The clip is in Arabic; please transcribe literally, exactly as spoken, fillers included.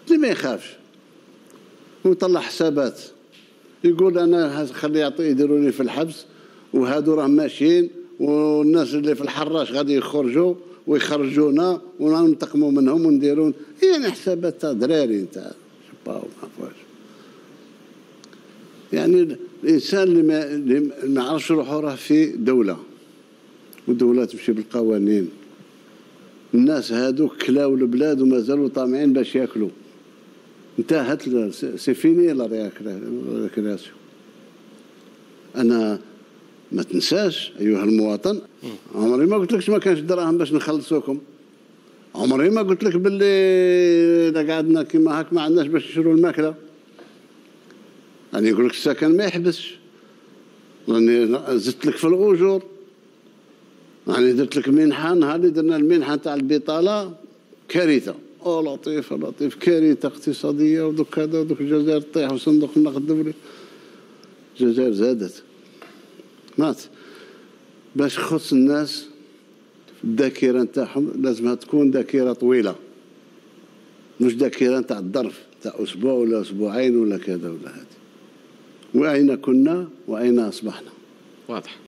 اللي ما يخافش ويطلع حسابات، يقول انا خلي يعطي يديروني في الحبس وهادو راهم ماشيين والناس اللي في الحراش غادي يخرجوا ويخرجونا وننتقموا منهم ونديرون، يعني حسابات تاع دراري نتاع شباو ما عرفوش. يعني الانسان اللي ما اللي ما يعرفش روحه راه في دوله، والدوله تمشي بالقوانين. الناس هادوك كلاو البلاد ومازالوا طامعين باش ياكلوا. انتهت سي فيني لا ريكرياسيون. انا ما تنساش ايها المواطن، عمري ما قلت لكش ما كانش دراهم باش نخلصوكم، عمري ما قلت لك باللي اذا قعدنا كيما هاك ما عندناش باش نشرو الماكله. راني نقول لك السكن ما يحبسش، راني زدت لك في الاجور، راني درت لك منحه، نهار اللي درنا المنحه تاع البطاله كارثه، او لطيف لطيف كارثه اقتصاديه، ودوك هذا ودوك الجزائر تطيح وصندوق النقد الدولي. الجزائر زادت مات. باش خص الناس الذاكره نتاعهم لازمها تكون ذاكره طويله، مش ذاكره نتاع الظرف تاع اسبوع ولا اسبوعين ولا كذا ولا هذه. واين كنا واين اصبحنا. واضح.